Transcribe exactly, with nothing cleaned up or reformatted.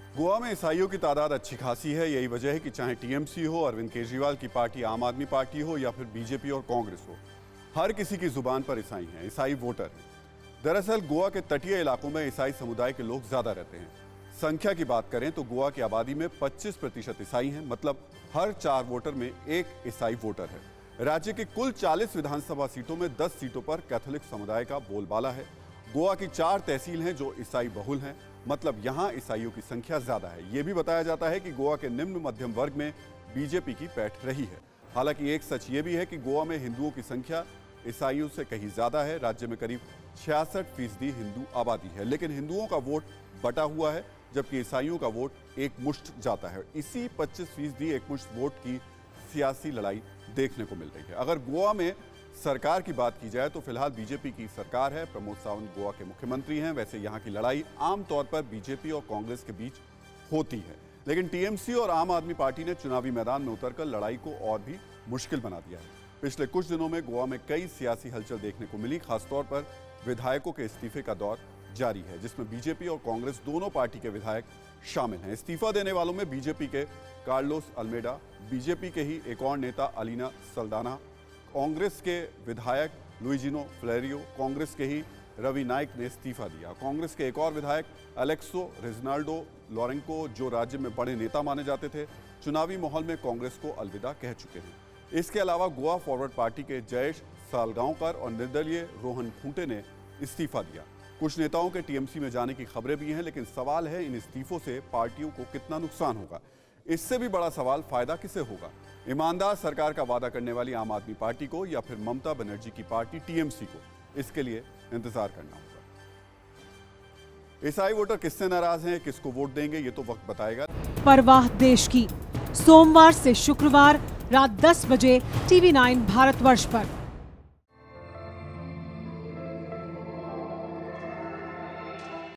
गोवा में ईसाइयों की तादाद अच्छी खासी है। यही वजह है कि चाहे टीएमसी हो, अरविंद केजरीवाल की पार्टी आम आदमी पार्टी हो या फिर बीजेपी और कांग्रेस हो, हर किसी की जुबान पर ईसाई हैं, ईसाई वोटर हैं। दरअसल गोवा के तटीय इलाकों में ईसाई समुदाय के लोग ज्यादा रहते हैं। संख्या की बात करें तो गोवा की आबादी में पच्चीस प्रतिशत ईसाई हैं, मतलब हर चार वोटर में एक ईसाई वोटर है। राज्य की कुल चालीस विधानसभा सीटों में दस सीटों पर कैथोलिक समुदाय का बोलबाला है। गोवा की चार तहसील हैं जो ईसाई बहुल हैं, मतलब यहां ईसाइयों की संख्या ज्यादा है। यह भी बताया जाता है कि गोवा के निम्न मध्यम वर्ग में बीजेपी की पैठ रही है। हालांकि एक सच ये भी है कि गोवा में हिंदुओं की संख्या ईसाइयों से कहीं ज्यादा है। राज्य में करीब छियासठ फीसदी हिंदू आबादी है, लेकिन हिंदुओं का वोट बटा हुआ है जबकि ईसाइयों का वोट एक मुश्त जाता है। इसी पच्चीस फीसदी एक मुश्त वोट की सियासी लड़ाई देखने को मिल रही है। अगर गोवा में सरकार की बात की जाए तो फिलहाल बीजेपी की सरकार है। प्रमोद सावंत गोवा के मुख्यमंत्री हैं। वैसे यहाँ की लड़ाई आमतौर पर बीजेपी और कांग्रेस के बीच होती है, लेकिन टीएमसी और आम आदमी पार्टी ने चुनावी मैदान में उतरकर लड़ाई को और भी मुश्किल बना दिया है। पिछले कुछ दिनों में गोवा में कई सियासी हलचल देखने को मिली। खासतौर पर विधायकों के इस्तीफे का दौर जारी है, जिसमें बीजेपी और कांग्रेस दोनों पार्टी के विधायक शामिल हैं। इस्तीफा देने वालों में बीजेपी के कार्लोस अल्मेडा, बीजेपी के ही एक और नेता अलीना सल्दाना, कांग्रेस के विधायक लुइजिनो फ्लेरियो, कांग्रेस के ही रवि नाइक ने इस्तीफा दिया। कांग्रेस के एक और विधायक अलेक्सो रेजिनाल्डो लोरेंको, जो राज्य में बड़े नेता माने जाते थे, चुनावी माहौल में कांग्रेस को अलविदा कह चुके हैं। इसके अलावा गोवा फॉरवर्ड पार्टी के जयेश सालगांवकर और निर्दलीय रोहन खूंटे ने इस्तीफा दिया। कुछ नेताओं के टीएमसी में जाने की खबरें भी हैं, लेकिन सवाल है इन इस्तीफों से पार्टियों को कितना नुकसान होगा। इससे भी बड़ा सवाल फायदा किसे होगा, ईमानदार सरकार का वादा करने वाली आम आदमी पार्टी को या फिर ममता बनर्जी की पार्टी टीएमसी को। इसके लिए इंतजार करना होगा। ईसाई वोटर किससे नाराज हैं, किसको वोट देंगे, ये तो वक्त बताएगा। परवाह देश की, सोमवार से शुक्रवार रात दस बजे टीवी नाइन भारतवर्ष पर।